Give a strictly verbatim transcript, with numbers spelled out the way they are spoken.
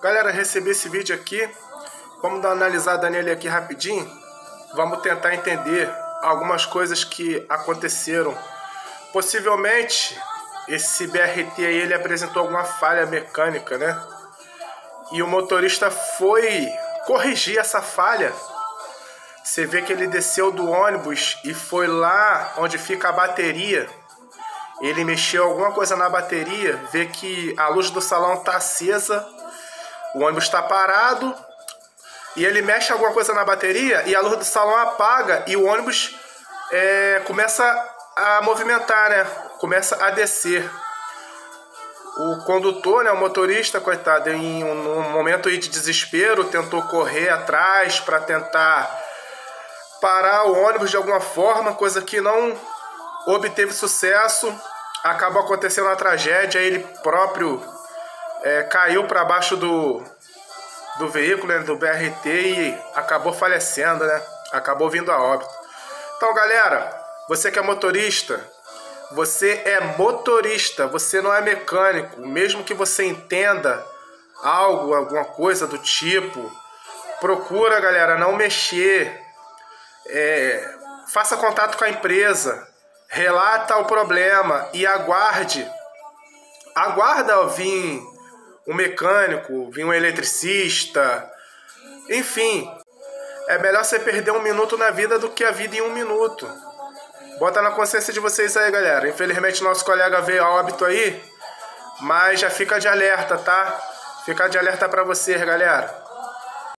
Galera, recebi esse vídeo aqui. Vamos dar uma analisada nele aqui rapidinho. Vamos tentar entender algumas coisas que aconteceram. Possivelmente, esse B R T aí, ele apresentou alguma falha mecânica, né? E o motorista foi corrigir essa falha. Você vê que ele desceu do ônibus e foi lá onde fica a bateria. Ele mexeu alguma coisa na bateria, vê que a luz do salão está acesa, o ônibus está parado, e ele mexe alguma coisa na bateria e a luz do salão apaga e o ônibus é, começa a movimentar, né? Começa a descer. O condutor, né, o motorista, coitado, em um, um momento de desespero, tentou correr atrás para tentar parar o ônibus de alguma forma, coisa que não obteve sucesso. Acabou acontecendo uma tragédia, ele próprio é, caiu para baixo do, do veículo, né, do B R T, e acabou falecendo, né? Acabou vindo a óbito. Então, galera, você que é motorista, você é motorista, você não é mecânico. Mesmo que você entenda algo, alguma coisa do tipo, procura, galera, não mexer. É, faça contato com a empresa. Relata o problema e aguarde. Aguarda vir um mecânico, vir um eletricista. Enfim, é melhor você perder um minuto na vida do que a vida em um minuto. Bota na consciência de vocês aí, galera. Infelizmente, nosso colega veio a óbito aí, mas já fica de alerta, tá? Fica de alerta pra vocês, galera.